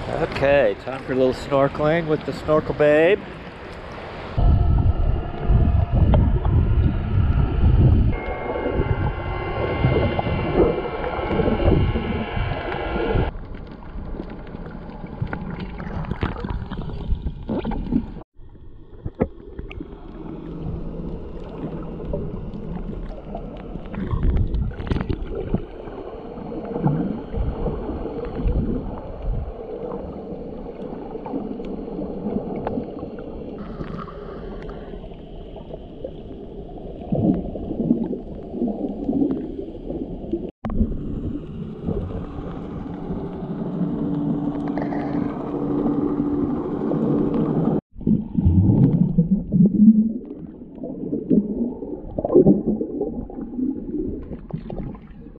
Okay, time for a little snorkeling with the Snorkel Babe.